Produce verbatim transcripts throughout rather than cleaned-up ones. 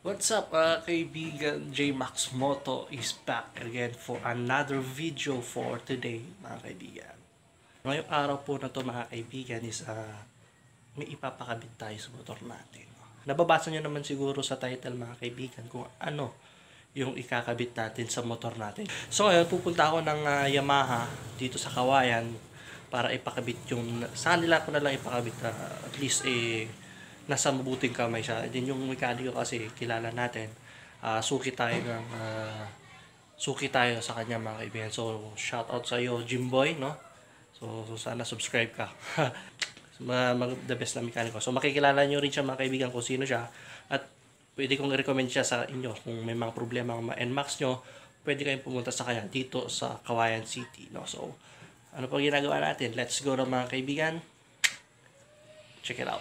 What's up mga kaibigan, J-Max Moto is back again for another video for today mga kaibigan. Ngayong araw po na to mga kaibigan is uh, may ipapakabit tayo sa motor natin. Nababasa nyo naman siguro sa title mga kaibigan kung ano yung ikakabit natin sa motor natin. So ngayon pupunta ako ng uh, Yamaha dito sa Kawayan para ipakabit yung, sa kanila ko na lang ipakabit uh, at least eh nasa mabuting kamay siya. Din yung mekaniko kasi kilala natin. Uh, suki tayo ng uh, suki tayo sa kanya mga kaibigan. So shout out sa iyo Jimboy, no? So, so sana subscribe ka. Mag the best na mekaniko. So makikilala niyo rin siya mga kaibigan kung sino siya at pwede kong i-recommend siya sa inyo kung may mga problema ang N MAX nyo. Pwede kayong pumunta sa kanya dito sa Kawayan City, no? So ano pa ginagawa natin? Let's go na mga kaibigan. Check it out.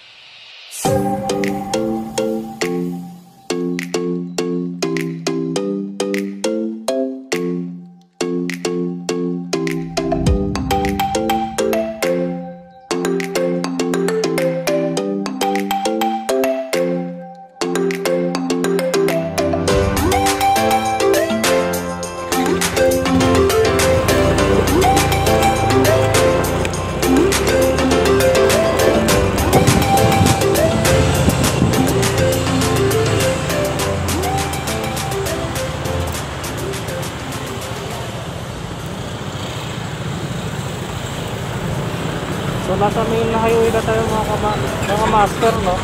So nasa main highway na tayo mga, kama, mga master, no?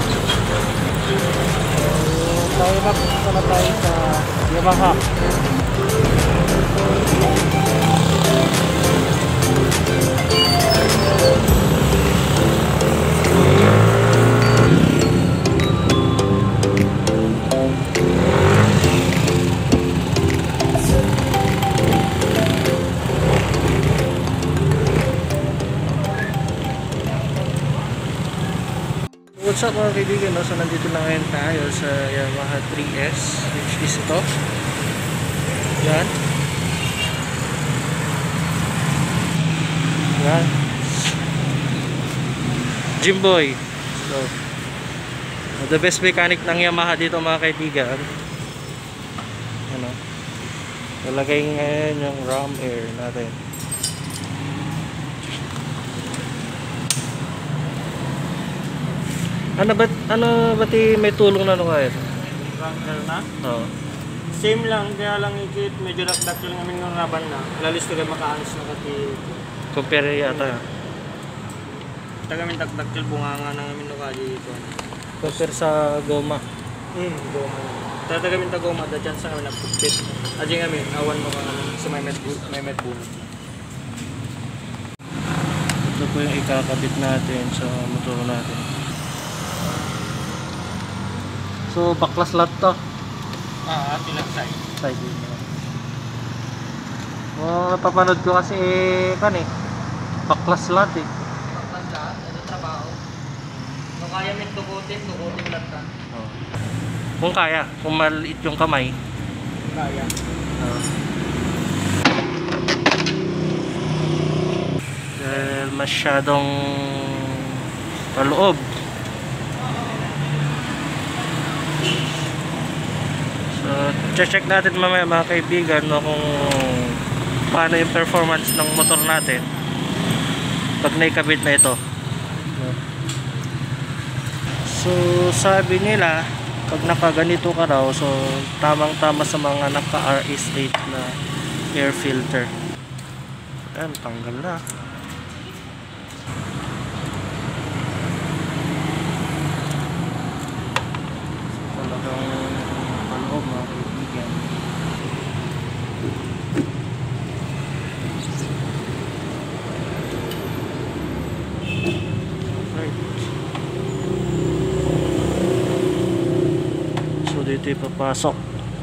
So tayo na, punta na tayo sa Yamaha. What's up mga kaibigan, no? So nandito na ngayon tayo sa Yamaha three S, which is ito. Yan. Yan. Jimboy. So, the best mechanic ng Yamaha dito mga kaibigan. Ano? Nalagay ngayon yung ram air natin. Ano ba ano ba ti may tulong na no kaya? Ranker na? Oo. Same lang, kaya lang ikit medyo dakdak yung amin ng raban na. Lalis ko makaalis na kati. Compare yata. Tagamin dakdak yung bunganga ng amin no kaya dito. Compare sa goma. Hmm, goma. Tatagamin ta goma da chance nga na pupit. Aji ngamin awan mo ka sa may met may met boom. Ito po yung ikakabit natin sa motor natin. So, baklas lot to. Ah, tilag side. Side din. Oh, napapanood ko kasi kan eh. Baklas lot eh. Baklas lahat, ito trabaho. Kung kaya may tukutin, tukutin lahat ka. Oh. Kung kaya, kung maliit yung kamay. Kaya. Oh. Dahil masyadong paloob. So, check natin mamaya mga kaibigan, no, kung paano yung performance ng motor natin pag naikabit na ito. So, sabi nila pag nakaganito ka raw, so tamang tama sa mga naka R S eight na air filter. Ayan, tanggal na. So dito ipapasok.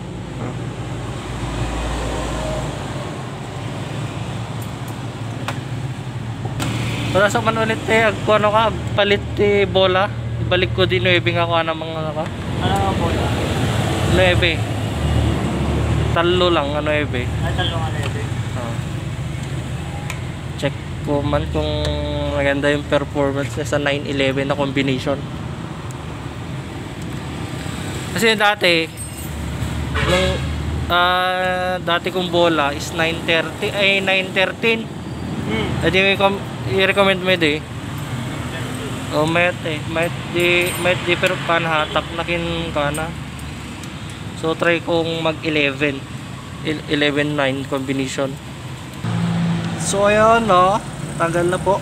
Pasok man ulit eh, kung ano ka, palit eh, bola. Ibalik ko din nuebe nga ko ng mga ka. Ano nga bola? nuebe. Talo lang, ano nuebe. Ay, talo nga nuebe. Oh. Check ko man kung maganda yung performance sa nine eleven na combination. Kasi dati, nung ah, dati kong bola is nine thirty, ay nine thirteen. Hmm. Edi i-com- i-recommend mo di. O met eh, met di, met di pero panhatak na kin ka na. So try kong mag eleven. eleven nine combination. So ayun no, tanggal na po.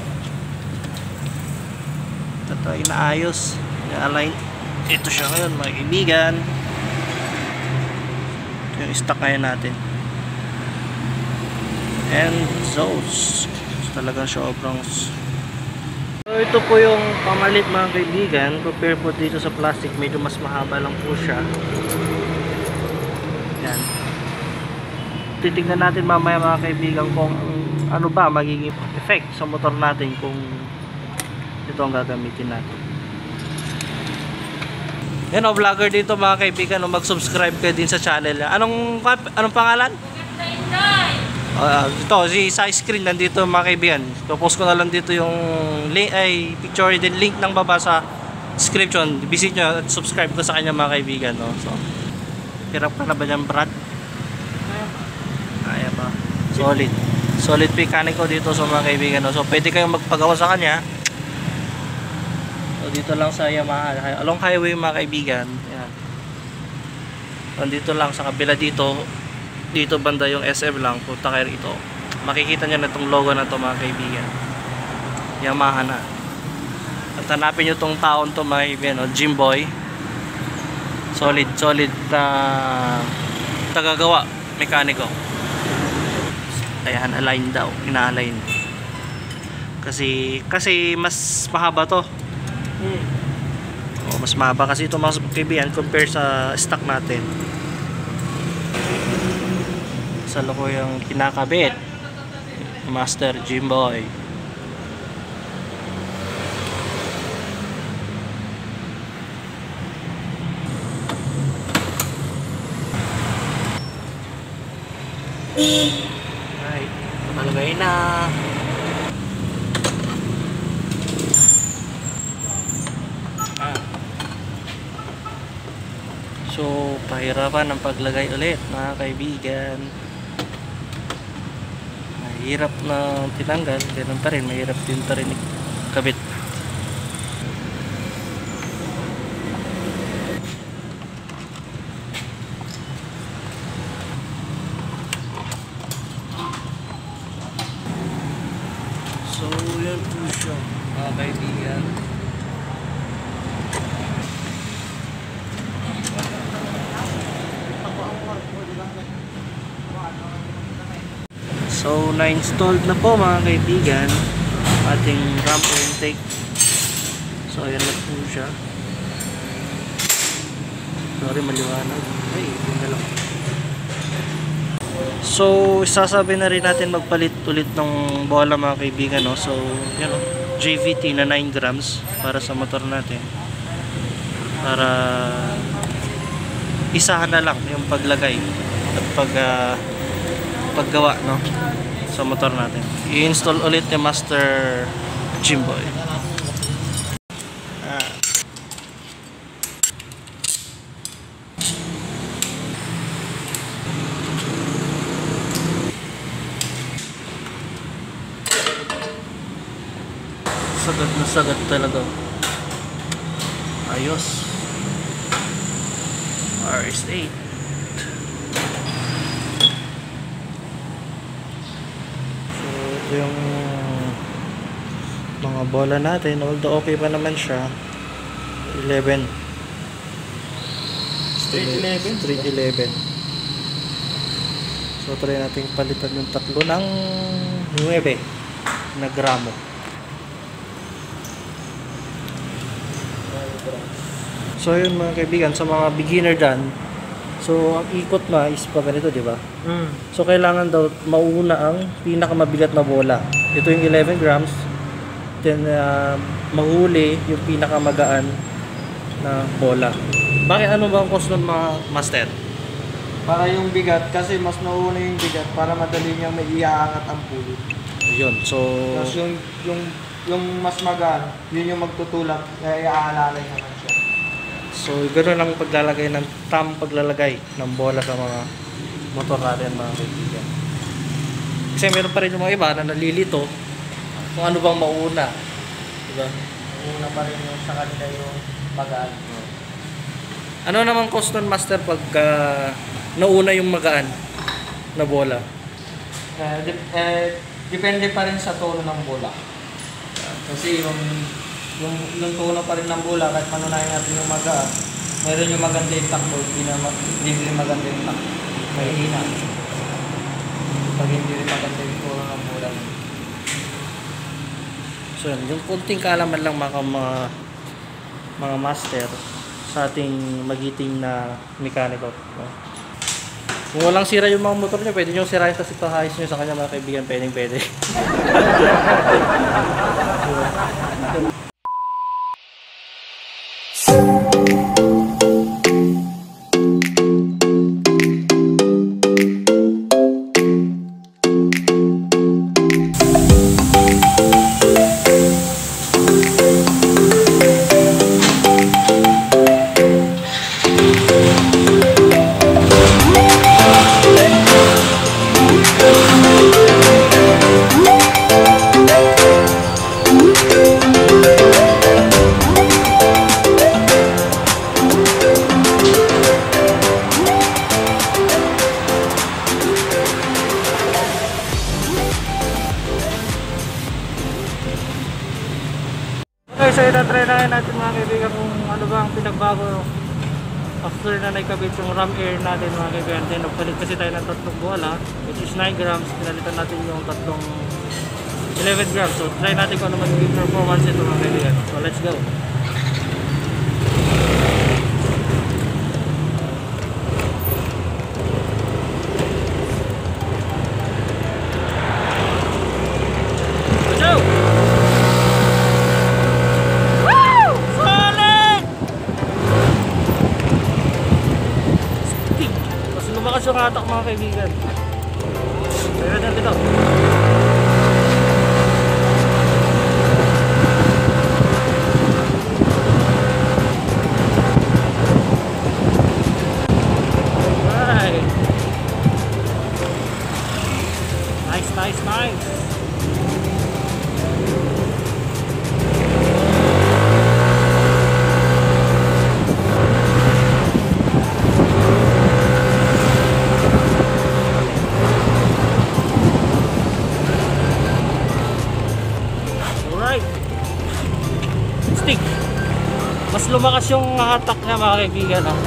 Ito ay naayos, na-align. Ito siya ngayon mga kaibigan. Ito yung stock ngayon natin. And those talagang sobrang. So ito po yung pamalit mga kaibigan. Compare po dito sa plastic, medyo mas mahaba lang po siya. Yan. Titignan natin mamaya mga kaibigan kung ano ba magiging effect sa motor natin kung ito ang gagamitin natin. Yan o, vlogger dito mga kaibigan, no, mag-subscribe kayo din sa channel niya. Anong, anong pangalan? Uh, ito, si sa screen nandito mga kaibigan. Popost ko na lang dito yung link, ay picture din link ng baba sa description. Visit nyo at subscribe ko sa kanya mga kaibigan. No? So, hirap ka na ba dyan, Brad? Kaya ba? Solid. Solid mechanic ko dito sa mga kaibigan. No? So, pwede kayong magpagawa sa kanya. So, dito lang sa Yamaha. Along highway mga kaibigan. Yan. Nandito lang sa kabila dito. Dito banda yung S M lang. Punta kayo rito. Makikita nyo na itong logo na to mga kaibigan. Yamaha na. At hanapin nyo itong taon to mga kaibigan. No? Jimboy. Solid, solid uh, tagagawa. Mekaniko. Ayan, align daw. Ina-align. Kasi, kasi mas mahaba to. Hmm. O, mas mahaba kasi ito mga kaibigan compare sa stock natin. Sa loko yung kinakabit. Master Jimboy. Right, malagay na. Ah. So, pahirapan ang paglagay ulit mga kaibigan. Mahirap na tinanggal, ganun pa rin, mahirap din pa rin ikabit. So, yan po siya mga kaibigan. So, na-installed na po mga kaibigan ating ramp intake. So, ayan na po siya. Sorry, maliwanag. Ay, yun na lang. So, sasabi na rin natin magpalit ulit ng bola mga kaibigan, no? So, yan o, J V T na nine grams para sa motor natin. Para isahan na lang yung paglagay at pag uh, paggawa, no, sa motor natin. I-install ulit yung Master Jimboy. Ah. Sagat na sagat talaga. Ayos. R S eight. So, ito yung mga bola natin. Although okay pa naman siya. eleven. Street eleven? Street eleven. So, try natin palitan yung tatlo ng nine na gramo. So yun mga kaibigan, sa mga beginner dyan, so ang ikot na is pa ganito, di ba? Hmm. So kailangan daw mauna ang pinakamabigat na bola. Ito yung eleven grams. Then uh, mahuli yung pinakamagaan na bola. Bakit ano ba ang cost ng mga master? Para yung bigat, kasi mas nauna yung bigat para madali niyang may iaangat ang pulo. Yun, so Tapos yung, yung, yung mas magaan, yun yung magtutulak, kaya iaalalay naman siya. So ganoon ang paglalagay ng tamang paglalagay ng bola sa mga motor natin mga kaibigan. Kasi meron pa rin yung mga iba na nalilito kung ano bang mauna. Diba? Mauna pa rin yung sa kanila yung magaan. Ano naman cost nun, Master, pag uh, nauna yung magaan na bola? Uh, dep- eh, depende pa rin sa tono ng bola. Kasi yung yung, yung tono pa rin ng bola, kahit panunayan natin yung magaan, meron yung maganda yung takbo, hindi, na, hindi rin maganda yung takbo. May hina. Pag hindi rin maganda yung tono ng bola. So yun, yung kunting kaalaman lang mga, mga, mga master sa ating magiting na mekaniko. No? Kung walang sira yung mga motor nyo, pwede nyo sirahin kasi pahayos nyo sa kanya mga kaibigan, pwedeng pwede. Okay, so itatry na natin mga kaibigan kung ano ba ang pinagbago after na naikabit yung ram air natin mga kaibigan. Then nagpalit kasi tayo ng tatlong bola which is nine grams, pinalitan natin yung tatlong eleven grams. So try natin kung ano magiging performance ito mga kaibigan. So let's go. Lumakas yung hatak mga kaibigan. Pero natin ito. Alright. Nice, nice, nice. Stick. Mas lumakas yung hatak niya mga kaibigan, no?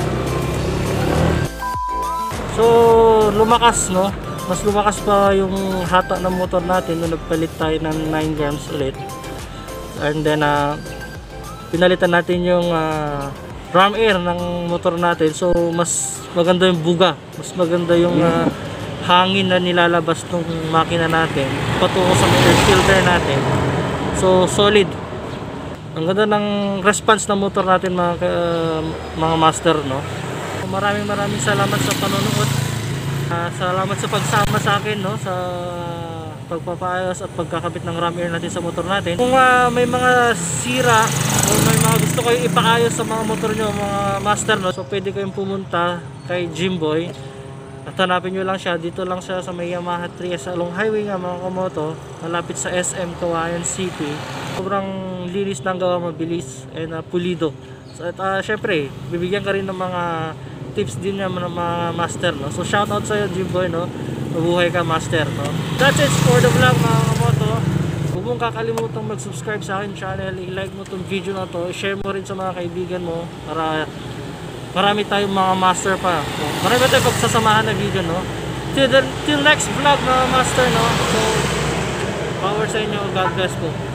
So lumakas, no? Mas lumakas pa yung hatak ng motor natin nung nagpalit tayo ng nine grams ulit. And then uh, pinalitan natin yung uh, ram air ng motor natin. So mas maganda yung buga, mas maganda yung uh, hangin na nilalabas ng makina natin patungo sa air filter natin. So solid. Ang ganda ng response ng motor natin mga uh, mga master, no. Maraming maraming salamat sa panonood. Uh, salamat sa pagsama sa akin, no, sa pagpapaayos at pagkakabit ng ram air natin sa motor natin. Kung uh, may mga sira o may mga gusto kayo ipaayos sa mga motor nyo mga master, no, so pwede kayong pumunta kay Jimboy. At hanapin nyo lang siya, dito lang siya sa may Yamaha three S along highway nga mga kamoto, malapit sa S M Kawayan City. Sobrang linis ng gawa, mabilis and uh, pulido. So, at uh, syempre, bibigyan ka rin ng mga tips din ng mga master, no. So shout out sa iyo Jimboy, no. Mabuhay ka master, no. That's it for the vlog mga kamoto. Huwag mong kakalimutan mag-subscribe sa akin channel, i-like mo tong video na to, i-share mo rin sa mga kaibigan mo para marami tayong mga master pa. So, marami tayong pagsasamahan na video, no. Till, the, till next vlog mga master, no. So power sa inyo, God bless po.